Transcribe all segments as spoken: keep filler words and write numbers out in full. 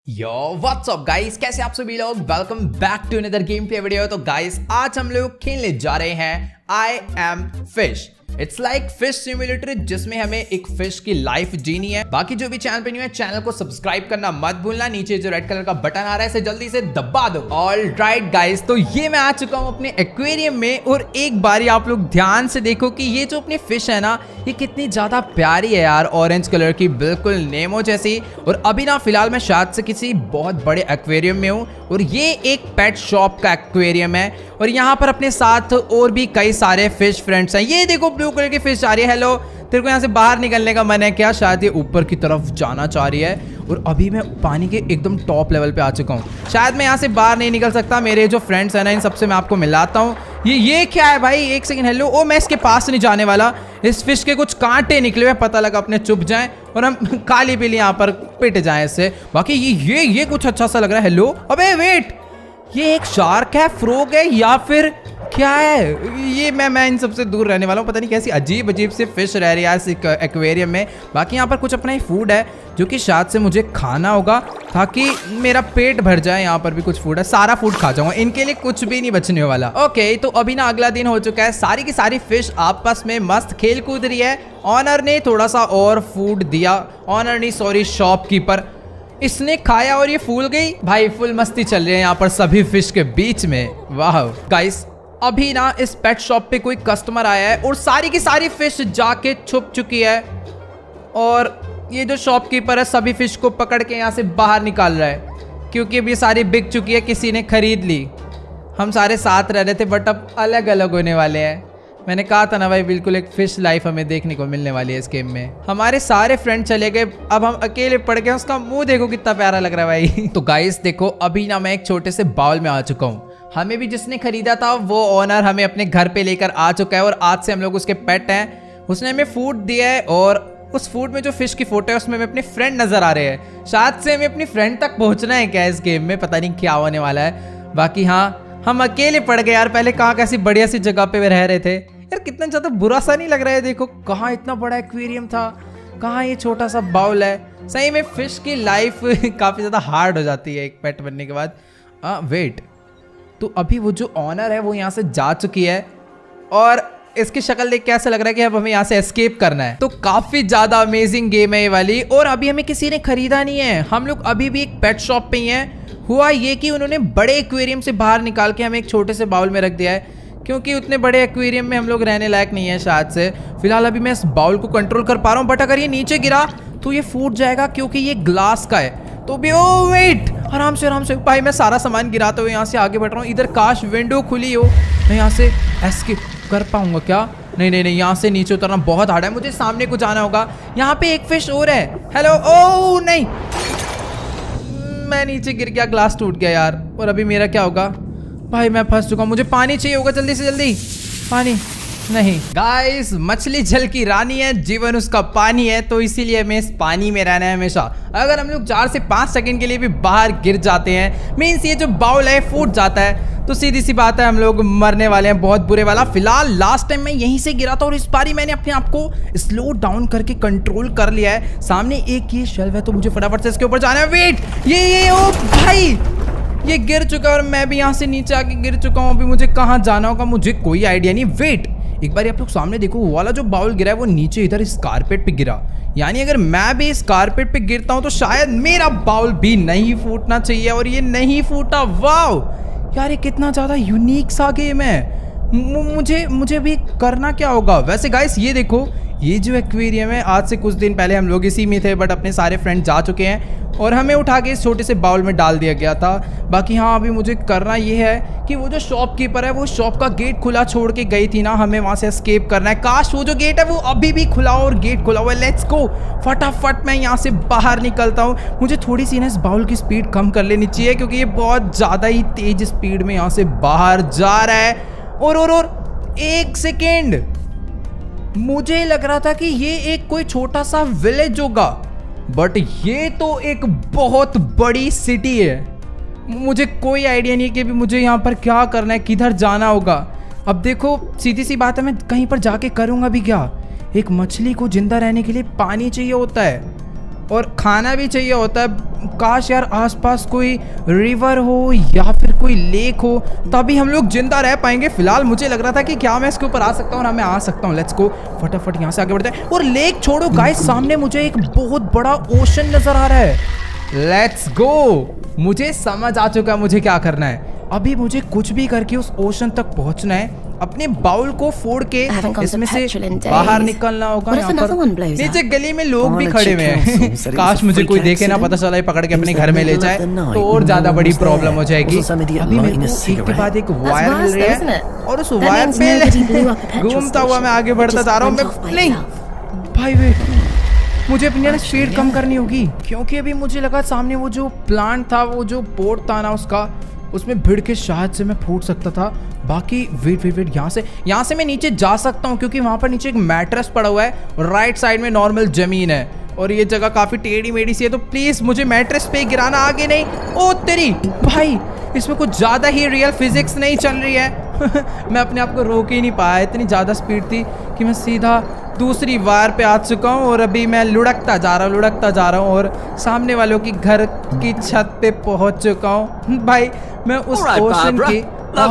Yo what's up guys, कैसे आप सभी लोग। Welcome back to another game play video. तो गाइस आज हम लोग खेलने जा रहे हैं I am fish. It's like fish simulator, जिसमें हमें एक फिश की लाइफ जीनी है। बाकी जो भी चैनल पे न्यू है, चैनल को सब्सक्राइब करना मत भूलना। नीचे जो रेड कलर का बटन आ रहा है, इसे जल्दी से दबा दो। ऑल राइट गाइस, तो ये मैं आ चुका हूँ अपने एक्वेरियम में। और एक बारी आप लोग ध्यान से देखो कि ये जो अपनी फिश है ना, ये कितनी ज्यादा प्यारी है यार। ऑरेंज कलर की, बिल्कुल नेमो जैसी। और अभी ना फिलहाल मैं शायद से किसी बहुत बड़े एक्वेरियम में हूँ, और ये एक पेट शॉप का एक्वेरियम है। और यहाँ पर अपने साथ और भी कई सारे फिश फ्रेंड्स हैं। ये देखो ब्लू कलर की फिश आ रही है। हेलो, तेरे को यहाँ से बाहर निकलने का मन है क्या? शायद ये ऊपर की तरफ जाना चाह रही है। और अभी मैं पानी के एकदम टॉप लेवल पे आ चुका हूँ। शायद मैं यहाँ से बाहर नहीं निकल सकता। मेरे जो फ्रेंड्स हैं ना, इन सबसे मैं आपको मिलाता हूँ। ये ये क्या है भाई? एक सेकंड। हेलो, ओ मैं इसके पास नहीं जाने वाला। इस फिश के कुछ कांटे निकले हुए, पता लगा अपने चुप जाएं और हम काली पीली यहाँ पर पिट जाएं इससे। बाकी ये ये ये कुछ अच्छा सा लग रहा है। हेलो, अबे वेट, ये एक शार्क है, फ्रॉग है, या फिर क्या है ये? मैं मैं इन सबसे दूर रहने वाला हूँ। पता नहीं कैसी अजीब अजीब से फिश रह रही है इस एक्वेरियम में। बाकी यहाँ पर कुछ अपना ही फूड है, जो कि शायद से मुझे खाना होगा ताकि मेरा पेट भर जाए। यहाँ पर भी कुछ फूड है, सारा फूड खा जाऊंगा। इनके लिए कुछ भी नहीं बचने वाला। ओके, तो अभी ना अगला दिन हो चुका है। सारी की सारी फिश आपस में मस्त खेल कूद रही है। ऑनर ने थोड़ा सा और फूड दिया। ऑनर नहीं, सॉरी, शॉपकीपर। इसने खाया और ये फूल गई। भाई फुल मस्ती चल रही है यहाँ पर सभी फिश के बीच में। वाह गाइस, अभी ना इस पेट शॉप पे कोई कस्टमर आया है और सारी की सारी फिश जाके छुप चुकी है। और ये जो शॉपकीपर है सभी फिश को पकड़ के यहाँ से बाहर निकाल रहा है, क्योंकि अब ये सारी बिक चुकी है, किसी ने खरीद ली। हम सारे साथ रह रहे थे, बट अब अलग अलग होने वाले हैं। मैंने कहा था ना भाई, बिल्कुल एक फिश लाइफ हमें देखने को मिलने वाली है इस गेम में। हमारे सारे फ्रेंड चले गए, अब हम अकेले पड़ गए। उसका मुंह देखो कितना प्यारा लग रहा है भाई। तो गाइस देखो, अभी ना मैं एक छोटे से बाउल में आ चुका हूँ। हमें भी जिसने खरीदा था वो ओनर हमें अपने घर पे लेकर आ चुका है, और आज से हम लोग उसके पेट हैं। उसने हमें फूड दिया है, और उस फूड में जो फिश की फोटो है उसमें हमें अपने फ्रेंड नजर आ रहे हैं। शायद से हमें अपनी फ्रेंड तक पहुंचना है क्या इस गेम में? पता नहीं क्या होने वाला है। बाकी हाँ, हम अकेले पड़ गए यार। पहले कहाँ कैसी बढ़िया सी जगह पे रह रहे थे यार। कितना ज्यादा बुरा सा नहीं लग रहा है? देखो कहाँ इतना बड़ा एक्वेरियम था, कहाँ ये छोटा सा बाउल है। सही में फिश की लाइफ काफी ज्यादा हार्ड हो जाती है एक पेट बनने के बाद। आ, वेट, तो अभी वो जो ऑनर है वो यहाँ से जा चुकी है, और इसकी शक्ल देख के ऐसा लग रहा है कि अब हमें यहाँ से एस्केप करना है। तो काफी ज्यादा अमेजिंग गेम है ये वाली। और अभी हमें किसी ने खरीदा नहीं है, हम लोग अभी भी एक पेट शॉप पे ही हैं। हुआ ये कि उन्होंने बड़े एक्वेरियम से बाहर निकाल के हमें एक छोटे से बाउल में रख दिया है, क्योंकि उतने बड़े एक्वेरियम में हम लोग रहने लायक नहीं है शायद से। फिलहाल अभी मैं इस बाउल को कंट्रोल कर पा रहा हूँ, बट अगर ये नीचे गिरा तो ये फूट जाएगा, क्योंकि ये ग्लास का है। तो भी ओ वेट, आराम से आराम से भाई, मैं सारा सामान गिराते हुए यहाँ से आगे बढ़ रहा हूँ। इधर काश विंडो खुली हो, मैं यहाँ से एस्केप कर पाऊंगा क्या? नहीं नहीं नहीं, यहाँ से नीचे उतरना बहुत हार्ड है। मुझे सामने को जाना होगा। यहाँ पे एक फिश और है। हेलो, ओ नहीं, मैं नीचे गिर गया, ग्लास टूट गया यार। और अभी मेरा क्या होगा? भाई मैं फंस चुका हूँ। मुझे पानी चाहिए होगा, जल्दी से जल्दी पानी। नहीं गाइस, मछली जल की रानी है, जीवन उसका पानी है, तो इसीलिए हमें इस पानी में रहना है हमेशा। अगर हम लोग चार से पाँच सेकंड के लिए भी बाहर गिर जाते हैं, मीन्स ये जो बाउल है फूट जाता है, तो सीधी सी बात है हम लोग मरने वाले हैं बहुत बुरे वाला। फिलहाल लास्ट टाइम मैं यहीं से गिरा था, और इस बारी मैंने अपने आप को स्लो डाउन करके कंट्रोल कर लिया है। सामने एक ये शेल्फ है, तो मुझे फटाफट से इसके ऊपर जाना है। वेट, ये ये ओ भाई, ये गिर चुका है और मैं भी यहाँ से नीचे आके गिर चुका हूँ। अभी मुझे कहाँ जाना होगा मुझे कोई आइडिया नहीं। वेट, एक बार आप लोग सामने देखो, वो वाला जो बाउल गिरा है वो नीचे इधर इस कारपेट पे गिरा। यानी अगर मैं भी इस कारपेट पे गिरता हूँ तो शायद मेरा बाउल भी नहीं फूटना चाहिए, और ये नहीं फूटा। वाव यार, ये कितना ज्यादा यूनिक सा गेम है। मुझे मुझे भी करना क्या होगा वैसे गाइस? ये देखो, ये जो एक्वेरियम है, आज से कुछ दिन पहले हम लोग इसी में थे, बट अपने सारे फ्रेंड जा चुके हैं और हमें उठा के इस छोटे से बाउल में डाल दिया गया था। बाकी हाँ, अभी मुझे करना ये है कि वो जो शॉपकीपर है वो शॉप का गेट खुला छोड़ के गई थी ना, हमें वहाँ से एस्केप करना है। काश वो जो गेट है वो अभी भी खुला हो, और गेट खुला हुआ है। लेट्स गो, फटाफट मैं यहाँ से बाहर निकलता हूँ। मुझे थोड़ी सी ना इस बाउल की स्पीड कम कर लेनी चाहिए, क्योंकि ये बहुत ज़्यादा ही तेज स्पीड में यहाँ से बाहर जा रहा है। और और और एक सेकेंड, मुझे लग रहा था कि ये एक कोई छोटा सा विलेज होगा, बट ये तो एक बहुत बड़ी सिटी है। मुझे कोई आइडिया नहीं है कि भी मुझे यहाँ पर क्या करना है, किधर जाना होगा। अब देखो, सीधी सी बात है, मैं कहीं पर जाके करूँगा भी क्या? एक मछली को जिंदा रहने के लिए पानी चाहिए होता है, और खाना भी चाहिए होता है। काश यार आसपास कोई रिवर हो या फिर कोई लेक हो, तभी हम लोग जिंदा रह पाएंगे। फिलहाल मुझे लग रहा था कि क्या मैं इसके ऊपर आ सकता हूँ ना मैं आ सकता हूँ। लेट्स गो, फटाफट यहाँ से आगे बढ़ते हैं। और लेक छोड़ो गाइस, सामने मुझे एक बहुत बड़ा ओशन नजर आ रहा है। लेट्स गो, मुझे समझ आ चुका है मुझे क्या करना है। अभी मुझे कुछ भी करके उस ओशन तक पहुंचना है। अपने बाउल को फोड़ के इसमें से बाहर निकलना होगा। यहाँ पर नीचे गली में लोग भी खड़े हुए हैं। काश मुझे कोई देखे ना, पता चला पकड़ के अपने घर में ले जाए तो और ज्यादा बड़ी प्रॉब्लम हो जाएगी। अभी मेरे को एक के बाद एक वायर मिल रही है और उस वायर पे घूमता हुआ मैं आगे बढ़ता जा रहा हूँ। नहीं भाई वेट, मुझे अपनी स्पीड कम करनी होगी क्योंकि अभी मुझे लगा सामने वो जो प्लांट था, वो जो पोर्ट था ना उसका, उसमें भिड़ के शायद से मैं फूट सकता था। बाकी वेट वेट वेट यहाँ से यहाँ से मैं नीचे जा सकता हूँ क्योंकि वहाँ पर नीचे एक मैट्रेस पड़ा हुआ है और राइट साइड में नॉर्मल जमीन है और ये जगह काफ़ी टेढ़ी मेढ़ी सी है। तो प्लीज़ मुझे मैट्रेस पे गिराना, आगे नहीं। ओ तेरी भाई, इसमें कुछ ज़्यादा ही रियल फिजिक्स नहीं चल रही है। मैं अपने आप को रोक ही नहीं पाया, इतनी ज़्यादा स्पीड थी कि मैं सीधा दूसरी वायर पे आ चुका हूँ और अभी मैं लुढ़कता जा रहा हूँ लुढ़कता जा रहा हूँ और सामने वालों की घर की छत पे पहुँच चुका हूँ। भाई मैं उस ओशन के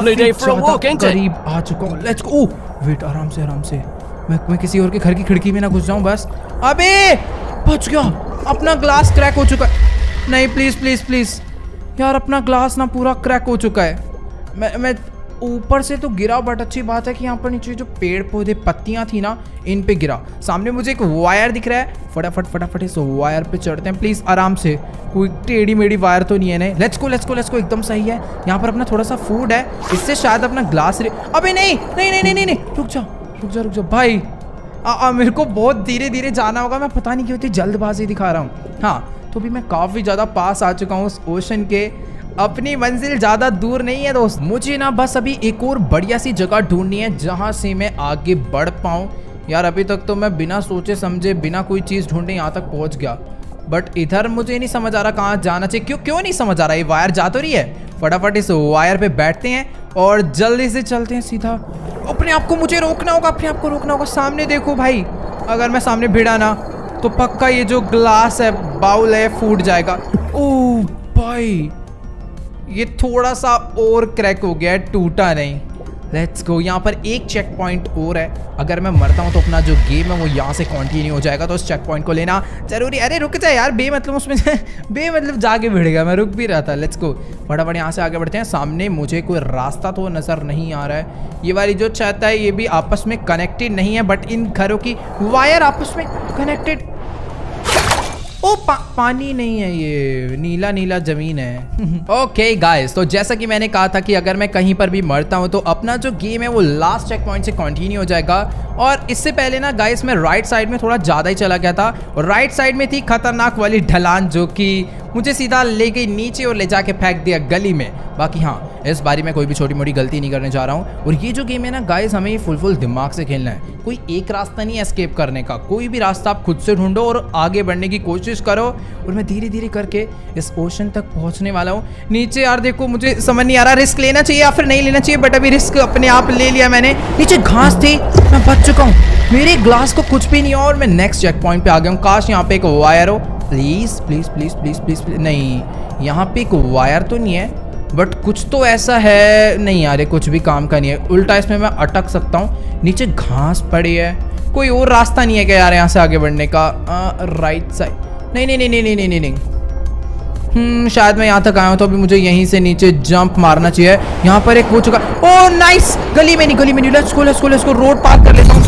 करीब आ चुका हूँ। Let's go. वेट, आराम से आराम से, मैं मैं किसी और के घर की खिड़की में ना घुस जाऊँ बस। अबे बच गया, अपना ग्लास क्रैक हो चुका है। नहीं प्लीज़ प्लीज़ प्लीज़ यार, अपना ग्लास ना पूरा क्रैक हो चुका है। मैं मैं ऊपर से तो गिरा बट अच्छी बात है कि यहाँ पर नीचे जो पेड़ पौधे पत्तियाँ थी ना, इन पे गिरा। सामने मुझे एक वायर दिख रहा है, फटाफट फटाफट इस वायर पे चढ़ते हैं प्लीज़, आराम से। कोई टेढ़ी मेढ़ी वायर तो नहीं है नहीं। Let's go let's go let's go, एकदम सही है। यहाँ पर अपना थोड़ा सा फूड है, इससे शायद अपना ग्लास रे... अबे नहीं नहीं नहीं नहीं नहीं रुक जा रुक जा रुक जा भाई। आ, आ, मेरे को बहुत धीरे धीरे जाना होगा, मैं पता नहीं क्यों इतनी जल्दबाजी दिखा रहा हूँ। हाँ, तो भी मैं काफ़ी ज़्यादा पास आ चुका हूँ उस ओशन के। अपनी मंजिल ज़्यादा दूर नहीं है दोस्त। मुझे ना बस अभी एक और बढ़िया सी जगह ढूंढनी है जहाँ से मैं आगे बढ़ पाऊँ। यार अभी तक तो मैं बिना सोचे समझे बिना कोई चीज़ ढूंढे यहाँ तक पहुँच गया, बट इधर मुझे नहीं समझ आ रहा कहाँ जाना चाहिए। क्यों क्यों नहीं समझ आ रहा, ये वायर जा तो रही है। फटाफट इस वायर पे बैठते हैं और जल्दी से चलते हैं सीधा। अपने आप को मुझे रोकना होगा, अपने आप को रोकना होगा। सामने देखो भाई, अगर मैं सामने भिड़ा ना तो पक्का ये जो ग्लास है, बाउल है, फूट जाएगा। ओह भाई, ये थोड़ा सा और क्रैक हो गया है, टूटा नहीं। लेट्स गो, यहाँ पर एक चेक पॉइंट और है। अगर मैं मरता हूँ तो अपना जो गेम है वो यहाँ से कंटिन्यू हो जाएगा, तो उस चेक पॉइंट को लेना जरूरी। अरे रुक जाए यार, बे मतलब उसमें बे मतलब जाके भिड़ गया, मैं रुक भी रहा था। लेट्स गो, फटाफट यहाँ से आगे बढ़ते हैं। सामने मुझे कोई रास्ता तो नज़र नहीं आ रहा है। ये वाली जो छत है ये भी आपस में कनेक्टेड नहीं है, बट इन घरों की वायर आपस में कनेक्टेड। ओ पा, पानी नहीं है, ये नीला नीला जमीन है। ओके गाइस, तो जैसा कि मैंने कहा था कि अगर मैं कहीं पर भी मरता हूं तो अपना जो गेम है वो लास्ट चेक पॉइंट से कंटिन्यू हो जाएगा। और इससे पहले ना गाइस मैं राइट साइड में थोड़ा ज़्यादा ही चला गया था और राइट साइड में थी खतरनाक वाली ढलान जो कि मुझे सीधा ले गई नीचे और ले जाके फेंक दिया गली में। बाकी हाँ, इस बारी मैं कोई भी छोटी मोटी गलती नहीं करने जा रहा हूँ। और ये जो गेम है ना गाइस, हमें ये फुल फुल दिमाग से खेलना है। कोई एक रास्ता नहीं है एस्केप करने का, कोई भी रास्ता आप खुद से ढूंढो और आगे बढ़ने की कोशिश करो। और मैं धीरे धीरे करके इस ओशन तक पहुँचने वाला हूँ। नीचे यार देखो, मुझे समझ नहीं आ रहा रिस्क लेना चाहिए या फिर नहीं लेना चाहिए, बट अभी रिस्क अपने आप ले लिया मैंने। नीचे घास थी, मैं बच चुका हूँ, मेरे ग्लास को कुछ भी नहीं हुआ और मैं नेक्स्ट चेक पॉइंट पे आ गया हूँ। काश यहाँ पे एक वायर हो, please please please please please please. नहीं, यहाँ पे एक वायर तो नहीं है, बट कुछ तो ऐसा है। नहीं यार, ये कुछ भी काम का नहीं है, उल्टा इसमें मैं अटक सकता हूँ। नीचे घास पड़ी है, कोई और रास्ता नहीं है क्या यार यहाँ से आगे बढ़ने का? आ, राइट साइड, नहीं नहीं नहीं नहीं नहीं नहीं नहीं हम्म शायद मैं यहाँ तक आया हूँ तो अभी मुझे यहीं से नीचे जंप मारना चाहिए। यहाँ पर एक हो चुका। ओह नाइस, गली में नहीं गली में नहीं। Let's go let's go let's go, road पार कर लेता हूँ।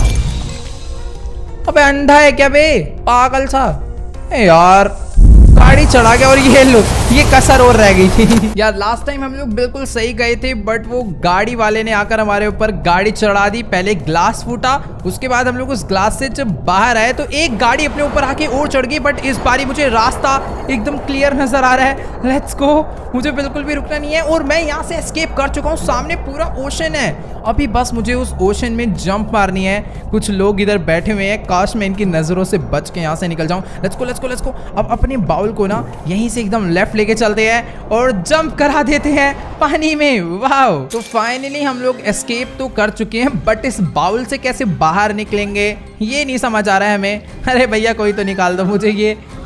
अबे अंधा है क्या बे, पागल सा। ए यार, गाड़ी चढ़ा गया और ये लो, ये कसर और रह गई थी। यार लास्ट टाइम हम लोग बिल्कुल सही गए थे, बट वो गाड़ी वाले ने आकर हमारे ऊपर गाड़ी चढ़ा दी। पहले ग्लास फूटा, उसके बाद हम लोग उस ग्लास से जब बाहर आए तो एक गाड़ी अपने ऊपर आके और चढ़ गई। बट इस बारी मुझे रास्ता एकदम क्लियर नजर आ रहा है। लेट्स गो, मुझे बिल्कुल भी रुकना नहीं है और मैं यहाँ से एस्केप कर चुका हूँ। सामने पूरा ओशन है, अभी बस मुझे उस ओशन में जंप मारनी है। कुछ लोग इधर बैठे हुए हैं, काश मैं इनकी नजरों से बच के यहाँ से निकल जाऊँ। Let's go let's go let's go. अब अपने बाउल को ना यहीं से एकदम लेफ्ट लेके चलते हैं और जंप करा देते हैं पानी में। वाओ, तो फाइनली हम लोग एस्केप तो कर चुके हैं, बट इस बाउल से कैसे बाहर निकलेंगे ये नहीं समझ आ रहा है हमें। अरे भैया कोई तो निकाल दो मुझे, ये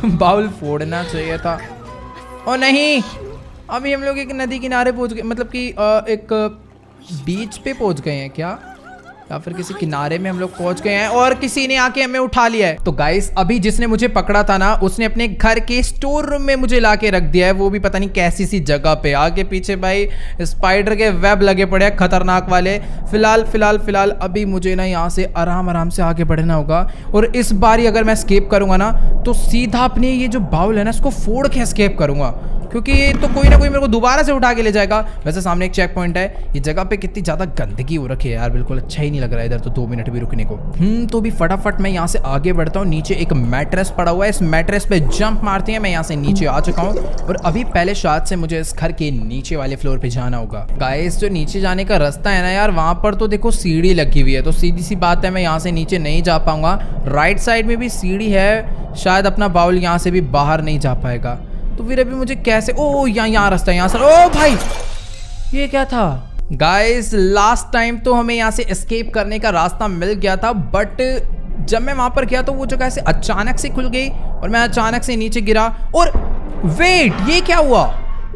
बाउल फोड़ना चाहिए था। ओ नहीं, अभी हम लोग एक नदी किनारे पहुंच गए, मतलब कि एक बीच पे पहुंच गए हैं क्या, या फिर किसी किनारे में हम लोग पहुंच गए हैं और किसी ने आके हमें उठा लिया है। तो गाइस अभी जिसने मुझे पकड़ा था ना, उसने अपने घर के स्टोर रूम में मुझे लाके रख दिया है, वो भी पता नहीं कैसी सी जगह पे। आगे पीछे भाई स्पाइडर के वेब लगे पड़े हैं खतरनाक वाले। फिलहाल फिलहाल फिलहाल अभी मुझे ना यहाँ से आराम आराम से आगे बढ़ना होगा, और इस बार अगर मैं स्केप करूंगा ना तो सीधा अपने ये जो बाउल है ना इसको फोड़ के स्केप करूंगा, क्योंकि तो कोई ना कोई मेरे को दोबारा से उठा के ले जाएगा। वैसे सामने एक चेक पॉइंट है, ये जगह पे कितनी ज्यादा गंदगी हो रखी है यार, बिल्कुल अच्छा ही नहीं लग रहा है इधर तो दो मिनट भी रुकने को। हम्म तो भी फटाफट मैं यहाँ से आगे बढ़ता हूँ। नीचे एक मैट्रेस पड़ा हुआ है, इस मैट्रेस पे जंप मारते हैं। मैं यहाँ से नीचे आ चुका हूँ और अभी पहले शायद से मुझे इस घर के नीचे वाले फ्लोर पे जाना होगा। गाइस जो नीचे जाने का रास्ता है ना यार, वहां पर तो देखो सीढ़ी लगी हुई है, तो सीधी सी बात है मैं यहाँ से नीचे नहीं जा पाऊंगा। राइट साइड में भी सीढ़ी है, शायद अपना बाउल यहाँ से भी बाहर नहीं जा पाएगा। तो फिर अभी मुझे कैसे, ओ यहाँ यहाँ रास्ता है यहाँ से। ओ भाई ये क्या था गाइस, लास्ट टाइम तो हमें यहाँ से एस्केप करने का रास्ता मिल गया था, बट जब मैं वहां पर गया तो वो जगह ऐसे अचानक से खुल गई और मैं अचानक से नीचे गिरा। और वेट, ये क्या हुआ?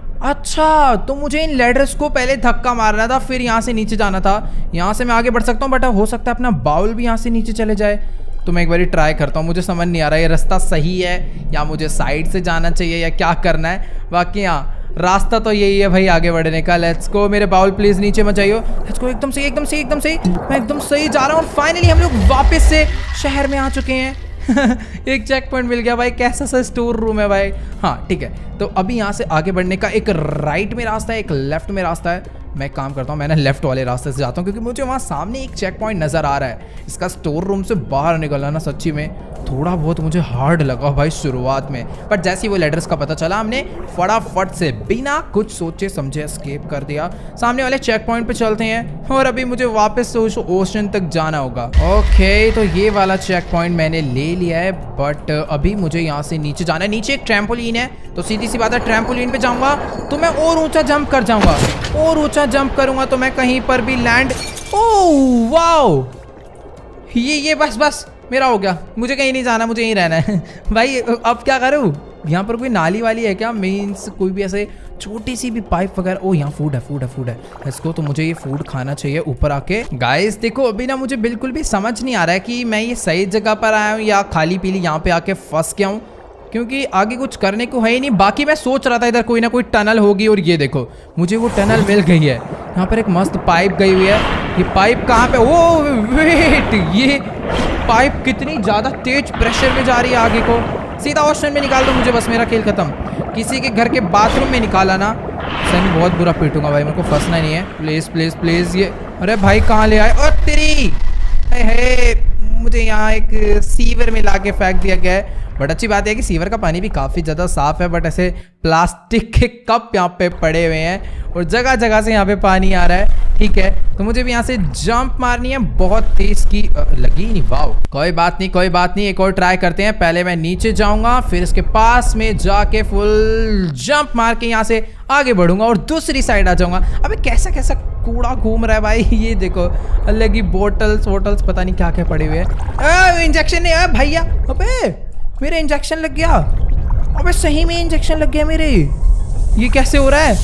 अच्छा तो मुझे इन लैडर्स को पहले धक्का मारना था, फिर यहाँ से नीचे जाना था। यहाँ से मैं आगे बढ़ सकता हूँ, बट हो सकता है अपना बाउल भी यहाँ से नीचे चले जाए। तो मैं एक बार ट्राई करता हूँ, मुझे समझ नहीं आ रहा है ये रास्ता सही है या मुझे साइड से जाना चाहिए या क्या करना है। बाकी हाँ रास्ता तो यही है भाई आगे बढ़ने का। लेट्स गो, मेरे बाउल प्लीज नीचे मत जाइयो। लेट्स गो, एकदम सही एकदम सही एकदम सही, मैं एकदम सही जा रहा हूँ। फाइनली हम लोग वापस से शहर में आ चुके हैं। एक चेक पॉइंट मिल गया भाई, कैसा सा स्टोर रूम है भाई। हाँ ठीक है, तो अभी यहाँ से आगे बढ़ने का एक राइट में रास्ता है, एक लेफ्ट में रास्ता है। मैं काम करता हूँ, मैं ना लेफ्ट वाले रास्ते से जाता हूँ, क्योंकि मुझे वहाँ सामने एक चेक पॉइंट नज़र आ रहा है। इसका स्टोर रूम से बाहर निकलना ना सच्ची में थोड़ा बहुत मुझे हार्ड लगा भाई शुरुआत में, बट जैसे ही वो लेडर्स का पता चला हमने फटाफट से बिना कुछ सोचे समझे एस्केप कर दिया। सामने वाले चेक पॉइंट पे चलते हैं और अभी मुझे वापस से ओशन तक जाना होगा। ओके तो ये वाला चेक पॉइंट मैंने ले लिया है, बट अभी मुझे यहाँ से नीचे जाना है। नीचे एक ट्रैम्पोलिन है, तो सीधी सी बात है ट्रैम्पोलिन पे जाऊंगा तो मैं और ऊंचा जंप कर जाऊंगा, और ऊंचा जंप करूंगा तो मैं कहीं पर भी लैंड। ओह वाओ, ये ये बस बस मेरा हो गया, मुझे कहीं नहीं जाना, मुझे यहीं रहना है। भाई अब क्या करूँ? यहाँ पर कोई नाली वाली है क्या? मीन्स कोई भी ऐसे छोटी सी भी पाइप वगैरह। ओ यहाँ फूड है फूड है फूड है इसको, तो मुझे ये फूड खाना चाहिए ऊपर आके। गाइस देखो अभी ना मुझे बिल्कुल भी समझ नहीं आ रहा है कि मैं ये सही जगह पर आया हूँ या खाली पीली यहाँ पे आके फंस गया हूँ, क्योंकि आगे कुछ करने को है ही नहीं। बाकी मैं सोच रहा था इधर कोई ना कोई टनल होगी, और ये देखो मुझे वो टनल मिल गई है। यहाँ पर एक मस्त पाइप गई हुई है। ये पाइप कहाँ पे? ओ वेट, ये पाइप कितनी ज्यादा तेज प्रेशर में जा रही है आगे को। सीधा ओशन में निकाल दो मुझे, बस मेरा खेल खत्म। किसी के घर के बाथरूम में निकाला ना, सही बहुत बुरा पीटूंगा भाई, मेरे को फंसना नहीं है। Please please please. ये अरे भाई कहाँ ले आए? और तेरी हे हे, मुझे यहाँ एक सीवर में लाके फेंक दिया गया है। बट अच्छी बात है कि सीवर का पानी भी काफ़ी ज़्यादा साफ़ है, बट ऐसे प्लास्टिक के कप यहाँ पे पड़े हुए हैं और जगह जगह से यहाँ पे पानी आ रहा है। ठीक है, तो मुझे भी यहाँ से जंप मारनी है, बहुत तेज की लगी नहीं। वाओ, कोई बात नहीं कोई बात नहीं, एक और ट्राई करते हैं। पहले मैं नीचे जाऊंगा, फिर इसके पास में जाके फुल जंप मार के यहाँ से आगे बढ़ूंगा और दूसरी साइड आ जाऊंगा। अबे कैसा कैसा कूड़ा घूम रहा है भाई, ये देखो अलग ही बोटल्स वोटल्स पता नहीं क्या क्या पड़े हुए हैं। इंजेक्शन नहीं है भैया, अबे मेरे इंजेक्शन लग गया। अबे सही में इंजेक्शन लग गया मेरे, ये कैसे हो रहा है?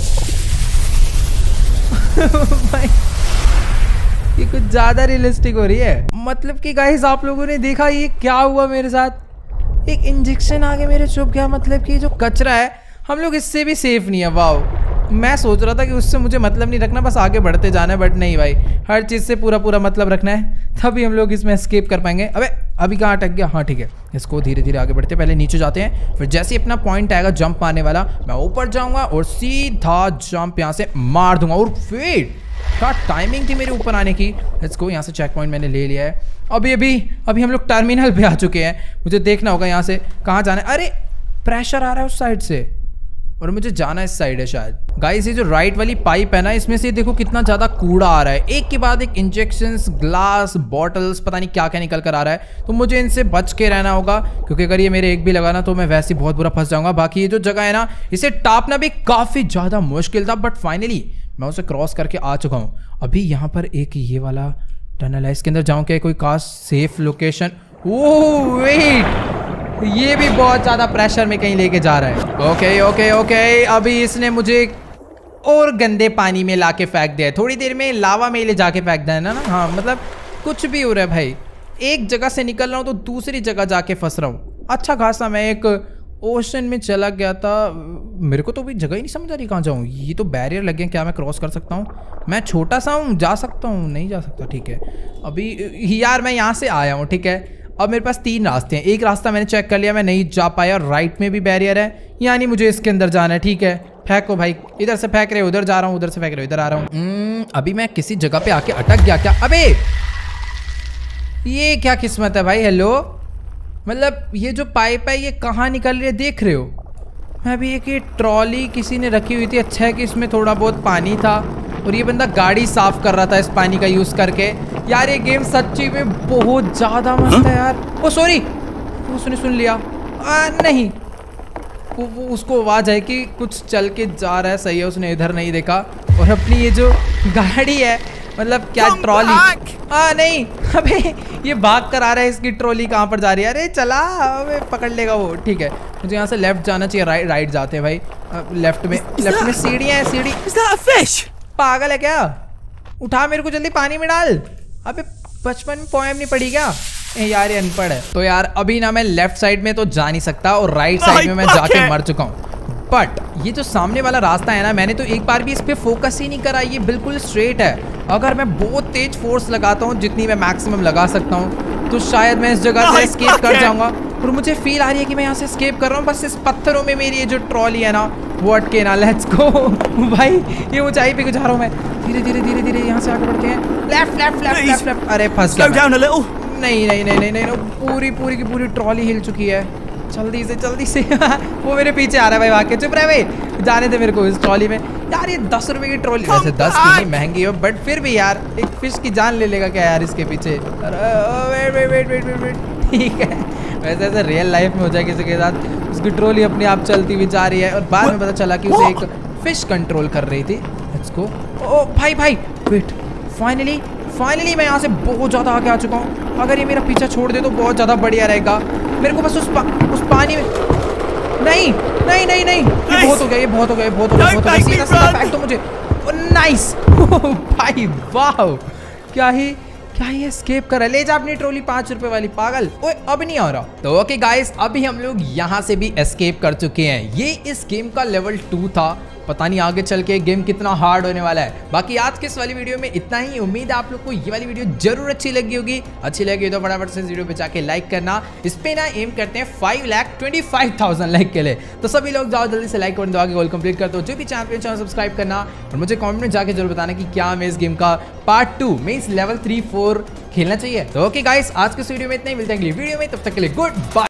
भाई ये कुछ ज्यादा रियलिस्टिक हो रही है। मतलब कि गाइस आप लोगों ने देखा ये क्या हुआ मेरे साथ? एक इंजेक्शन आगे मेरे चुभ गया। मतलब कि जो कचरा है हम लोग इससे भी सेफ नहीं है। वाओ, मैं सोच रहा था कि उससे मुझे मतलब नहीं रखना, बस आगे बढ़ते जाना है, बट नहीं भाई, हर चीज़ से पूरा पूरा मतलब रखना है, तभी हम लोग इसमें एस्केप कर पाएंगे। अबे अभी कहाँ अटक गया? हाँ ठीक है, इसको धीरे धीरे आगे बढ़ते, पहले नीचे जाते हैं, फिर जैसे ही अपना पॉइंट आएगा जंप मारने वाला, मैं ऊपर जाऊंगा और सीधा जंप यहाँ से मार दूंगा। और फिर क्या टाइमिंग थी मेरे ऊपर आने की। लेट्स गो, यहाँ से चेक पॉइंट मैंने ले लिया है। अभी अभी अभी हम लोग टर्मिनल पे आ चुके हैं, मुझे देखना होगा यहाँ से कहाँ जाना है। अरे प्रेशर आ रहा है उस साइड से और मुझे जाना इस साइड है शायद। गाइस ये जो राइट वाली पाइप है ना, इसमें से देखो कितना ज्यादा कूड़ा आ रहा है, एक के बाद एक इंजेक्शंस, ग्लास, बॉटल्स, पता नहीं क्या क्या निकल कर आ रहा है। तो मुझे इनसे बच के रहना होगा, क्योंकि अगर ये मेरे एक भी लगाना तो मैं वैसे ही बहुत बुरा फंस जाऊंगा। बाकी ये जो जगह है ना, इसे टापना भी काफी ज्यादा मुश्किल था, बट फाइनली मैं उसे क्रॉस करके आ चुका हूँ। अभी यहाँ पर एक ये वाला टनल है, इसके अंदर जाऊँ क्या? कोई काश सेफ लोकेशन। ओह वेट, ये भी बहुत ज्यादा प्रेशर में कहीं लेके जा रहा है। ओके ओके ओके, अभी इसने मुझे और गंदे पानी में लाके फेंक दिया है। थोड़ी देर में लावा में ले जाके फेंक देना ना। हाँ मतलब कुछ भी हो रहा है भाई, एक जगह से निकल रहा हूँ तो दूसरी जगह जाके फंस रहा हूँ। अच्छा खासा मैं एक ओशन में चला गया था, मेरे को तो भी जगह ही नहीं समझ आ रही कहाँ जाऊँ। ये तो बैरियर लगे हैं, क्या मैं क्रॉस कर सकता हूँ? मैं छोटा सा हूँ, जा सकता हूँ? नहीं जा सकता। ठीक है, अभी यार मैं यहाँ से आया हूँ, ठीक है। अब मेरे पास तीन रास्ते हैं, एक रास्ता मैंने चेक कर लिया, मैं नहीं जा पाया। राइट में भी बैरियर है, यानी मुझे इसके अंदर जाना है। ठीक है, फेंको भाई, इधर से फेंक रहे, उधर जा रहा हूँ, उधर से फेंक रहे, इधर आ रहा हूँ। अभी मैं किसी जगह पे आके अटक गया क्या? अबे ये क्या किस्मत है भाई। हेलो, मतलब ये जो पाइप है ये कहाँ निकल रही है देख रहे हो? मैं अभी एक ये ट्रॉली किसी ने रखी हुई थी, अच्छा है कि इसमें थोड़ा बहुत पानी था और ये बंदा गाड़ी साफ कर रहा था इस पानी का यूज करके। यार ये गेम सच्ची में बहुत ज्यादा मस्त है यार। ओ सॉरी, उसने सुन लिया। आ, नहीं वो, वो उसको आवाज है कि कुछ चल के जा रहा है, सही है, उसने इधर नहीं देखा। और अपनी ये जो गाड़ी है, मतलब क्या ट्रॉली, हाँ नहीं, अबे ये भाग कर आ रहा है, इसकी ट्रॉली कहाँ पर जा रही है? अरे चला, अबे पकड़ लेगा वो। ठीक है, मुझे यहाँ से लेफ्ट जाना चाहिए, राइट राइट जाते हैं भाई। लेफ्ट में लेफ्ट में सीढ़ियाँ हैं, सीढ़ी। पागल है क्या? उठा मेरे को, जल्दी पानी में डाल। अबे बचपन में पोएम नहीं पढ़ी क्या? ए यार ये अनपढ़ है। तो यार अभी ना मैं लेफ्ट साइड में तो जा नहीं सकता और राइट साइड में मैं जाके मर चुका हूँ। बट ये जो सामने वाला रास्ता है ना, मैंने तो एक बार भी इस पे फोकस ही नहीं करा। ये बिल्कुल स्ट्रेट है। अगर मैं बहुत तेज फोर्स लगाता हूँ, जितनी मैं मैक्सिमम लगा सकता हूँ, तो शायद मैं इस जगह से एस्केप कर जाऊंगा। और मुझे फील आ रही है कि मैं यहाँ से एस्केप कर रहा हूँ, बस इस पत्थरों में मेरी ये जो ट्रॉली है ना वो अटके ना। लेट्स गो भाई, ये ऊंचाई पे जा रहा हूँ मैं। धीरे धीरे धीरे धीरे यहाँ से आगे बढ़ते हैं। Left left left left left. अरे फंस गया। नहीं नहीं नहीं नहीं नहीं, पूरी पूरी की पूरी ट्रॉली हिल चुकी है। जल्दी से जल्दी से वो मेरे पीछे आ रहा है भाई, भाग के। चुप रहे भाई, जाने दे मेरे को इस ट्रॉली में। यार ये दस रुपए की ट्रॉली, वैसे दस की नहीं, महंगी है, बट फिर भी यार एक फिश की जान ले लेगा क्या यार इसके पीछे? Wait wait wait wait wait wait ठीक है, वैसे ऐसे रियल लाइफ में हो जाए किसी के साथ, उसकी ट्रॉली अपने आप चलती हुई जा रही है और बाद में पता चला कि उसे एक फिश कंट्रोल कर रही थी। Let's go. ओ भाई भाई वेट, फाइनली फाइनली मैं यहाँ से बहुत ज़्यादा आगे आ चुका हूँ। अगर ये मेरा पीछा छोड़ दे तो बहुत ज़्यादा बढ़िया रहेगा। मेरे को बस उस पा, उस पानी में नहीं नहीं नहीं नहीं ये बहुत हो गया, ये बहुत हो गया, बहुत हो गया, बहुत हो गया। सीधा सीधा फेंक दो मुझे। नाइस भाई, वाह, क्या ही क्या ये एस्केप कर रहा है। ले जा अपनी ट्रॉली, पांच रुपए वाली, पागल। ओए अब नहीं आ रहा। तो ओके गाइस, अभी हम लोग यहाँ से भी एस्केप कर चुके हैं। ये इस गेम का लेवल टू था। पता नहीं आगे चल के गेम कितना हार्ड होने वाला है। बाकी आज के इस वाली वीडियो में इतना ही। उम्मीद है आप लोग को ये वाली वीडियो जरूर अच्छी लगी होगी। अच्छी लगी तो फटाफट से वीडियो पे जाके लाइक करना। इस पे ना एम करते हैं five lakh twenty five thousand like के लिए। तो सभी लोग जाओ जल्दी से लाइक कर दो, आगे गोल कंप्लीट कर दो। जो भी चैनल पे चैनल सब्सक्राइब करना और मुझे कमेंट में जाके जरूर बताना कि क्या हमें इस गेम का पार्ट टू में इस लेवल थ्री फोर खेलना चाहिए। तो ओके गाइस, आज के वीडियो में इतना ही, मिलते हैं अगली वीडियो में, तब तक के लिए गुड बाय।